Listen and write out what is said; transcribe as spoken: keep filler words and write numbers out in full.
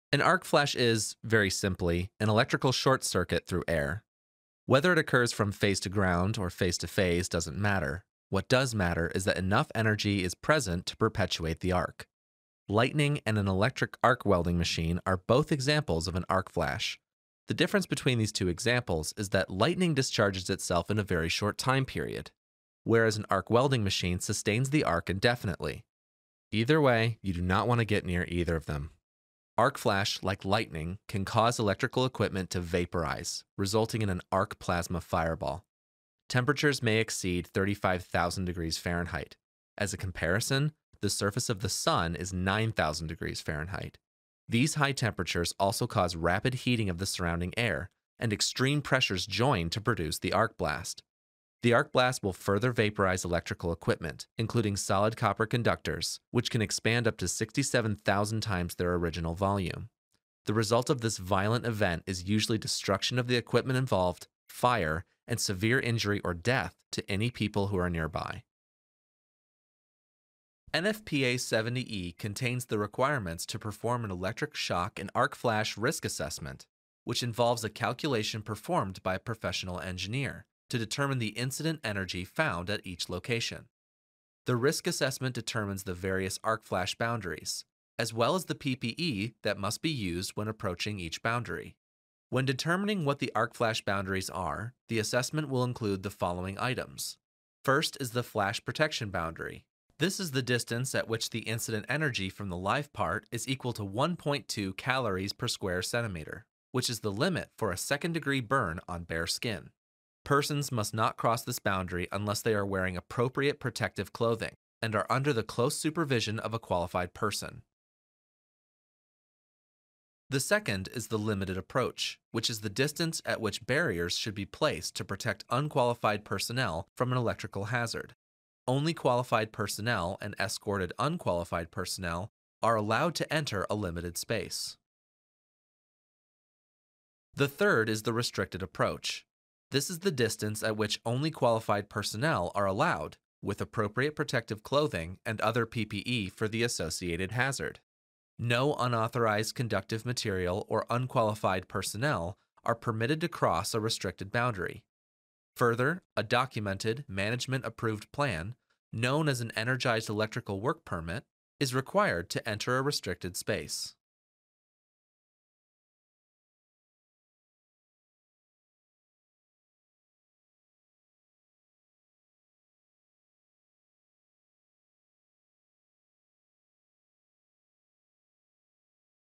An arc flash is, very simply, an electrical short circuit through air. Whether it occurs from phase to ground or phase to phase doesn't matter. What does matter is that enough energy is present to perpetuate the arc. Lightning and an electric arc welding machine are both examples of an arc flash. The difference between these two examples is that lightning discharges itself in a very short time period, whereas an arc welding machine sustains the arc indefinitely. Either way, you do not want to get near either of them. Arc flash, like lightning, can cause electrical equipment to vaporize, resulting in an arc plasma fireball. Temperatures may exceed thirty-five thousand degrees Fahrenheit. As a comparison, the surface of the sun is nine thousand degrees Fahrenheit. These high temperatures also cause rapid heating of the surrounding air, and extreme pressures join to produce the arc blast. The arc blast will further vaporize electrical equipment, including solid copper conductors, which can expand up to sixty-seven thousand times their original volume. The result of this violent event is usually destruction of the equipment involved, fire, and severe injury or death to any people who are nearby. N F P A seventy E contains the requirements to perform an electric shock and arc flash risk assessment, which involves a calculation performed by a professional engineer to determine the incident energy found at each location. The risk assessment determines the various arc flash boundaries, as well as the P P E that must be used when approaching each boundary. When determining what the arc flash boundaries are, the assessment will include the following items. First is the flash protection boundary. This is the distance at which the incident energy from the live part is equal to one point two calories per square centimeter, which is the limit for a second degree burn on bare skin. Persons must not cross this boundary unless they are wearing appropriate protective clothing and are under the close supervision of a qualified person. The second is the limited approach, which is the distance at which barriers should be placed to protect unqualified personnel from an electrical hazard. Only qualified personnel and escorted unqualified personnel are allowed to enter a limited space. The third is the restricted approach. This is the distance at which only qualified personnel are allowed, with appropriate protective clothing and other P P E for the associated hazard. No unauthorized conductive material or unqualified personnel are permitted to cross a restricted boundary. Further, a documented, management-approved plan, known as an energized electrical work permit, is required to enter a restricted space.